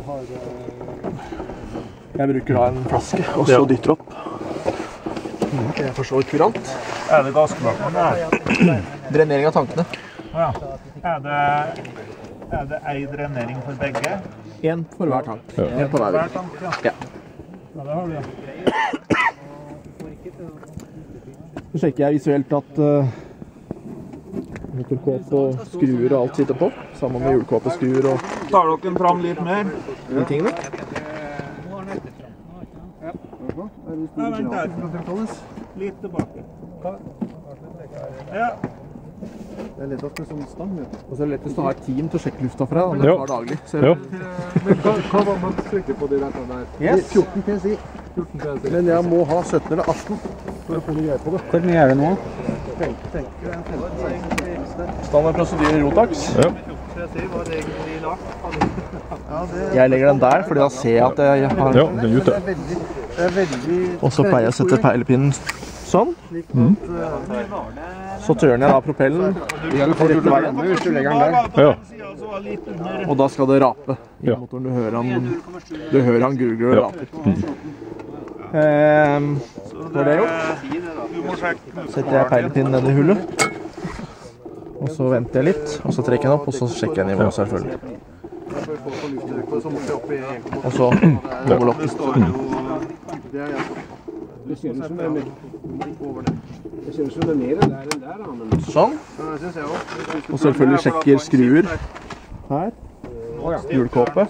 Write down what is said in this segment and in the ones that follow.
Jeg bruker da en flaske, og så dytter opp. Det er for så vidt kurant. Er det gassklappen der? Drenering av tankene. Ja. Er det en drenering for begge? En for hver tank. En på hver vegg. tank, ja. Ja. Ja, det har du, ja. Så sjekker jeg visuelt at motorkåp og skruer og alt sitter på, sammen med hjulkåp og skruer og Tar dere fram litt mer? de tingene. Ja, vent der. Litt tilbake. Ja. Det er lett at det er sånn stang, vet du. Og så er det lettest å ha et team til å sjekke lufta fra, og det tar daglig. Ja. Men hva var man trykker på de der? Yes. 14 PSI. Men jeg må ha 17 eller 18 for å få noe greie på det. Hvor mye er det nå? Standard prosedyre i Rotax. Ja. Jeg legger den der, fordi da ser jeg at jeg har... Ja, den er ute. Og så pleier jeg å sette peilepinnen sånn. Så tørner jeg da propellen rett veien. Hvis du legger den der. Ja. Og da skal det rape i Ja. motoren. Du hører han gurgler og raper. Når det er gjort, setter jeg peilepinnen ned i hullet. Og så venter jeg litt, og så trekker jeg den opp, og så sjekker jeg nivået selvfølgelig. Og så kommer det opp. Det kjennes som det er mer der enn der. Sånn. Og selvfølgelig sjekker skruer her. Hjulkåpe.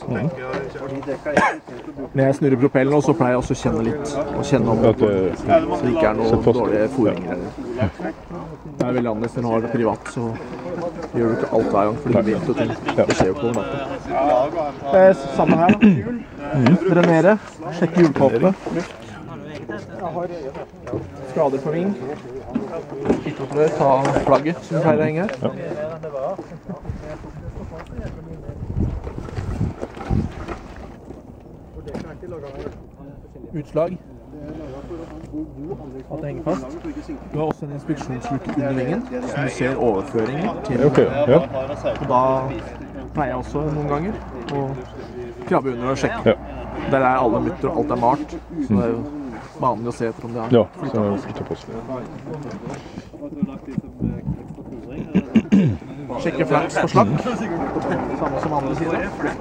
Når jeg snurrer propellen, og så pleier jeg også å kjenne litt. Og kjenne om så det ikke er noen dårlige foringer. Det er veldig annerledes når du har det privat, så gjør du ikke alt hver gang, for du vet jo ting. Det skjer jo ikke over natten. Samme her, hjul. Drenere. Sjekke hjulkåpene. Jeg har skader på ving. Ikke ta flagget som pleier å henge her. Utslag. At det henger fast. Du har også en inspeksjonsluke under vingen, som du ser overføringen til. Ok, ja. Og da pleier jeg også noen ganger å krabbe under og sjekke. Ja. Der er alle mutter og alt er malt, så det er jo vanlig å se etter om det er Ja, så er det flyttet på seg. Sjekke flaps for slakk. Samme som andre sider.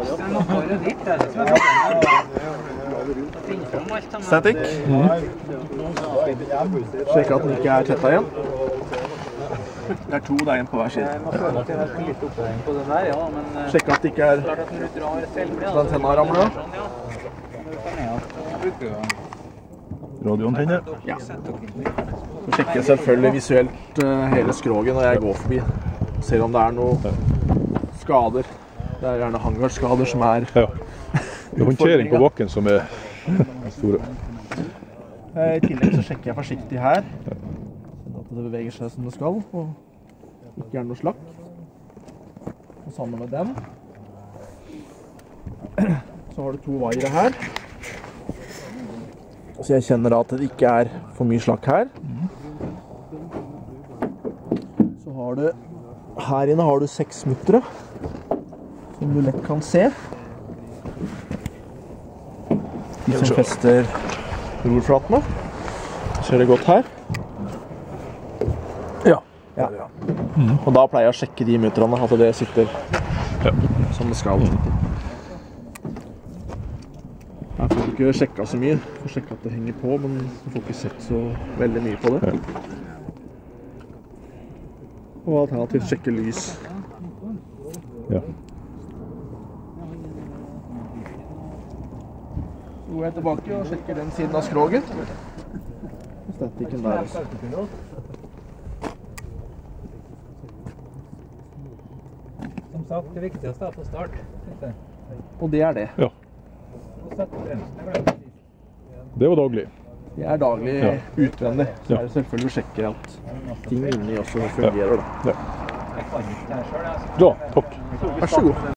Static. Sjekke at den ikke er tetta igjen. Det er to, det er en på hver side. Sjekke at det ikke er den tenna ramler. Radioantenne. Ja. Så sjekker jeg selvfølgelig visuelt hele skroget når jeg går forbi. Ser om det er noen skader. Det er gjerne hangarskader som er... Ja. Det er håndtering på bakken som er store. I tillegg så sjekker jeg forsiktig her. Sånn at det beveger seg som det skal, og ikke er noe slakk. Og sammen med den. Så har du to vaiere her. Så jeg kjenner da at det ikke er for mye slakk her. Så har du, her inne har du 6 muttere, som du lett kan se. De som fester rorflatene. Ser det godt her? Ja. Og da pleier jeg å sjekke de mutterne, at det sitter som det skal. Her får du ikke sjekka så mye. Du får sjekke at det henger på, men du får ikke sett så veldig mye på det. Og alternativt sjekke lys. Ja. Så går jeg tilbake og sjekker den siden av skroget. Og statikken der også. Som sagt, det viktigste er på start. Og det er det. Ja. Det var daglig. Det er daglig utvendig. Så er det selvfølgelig å sjekke at ting inni også fungerer. Da. Ja, takk. Vær så god.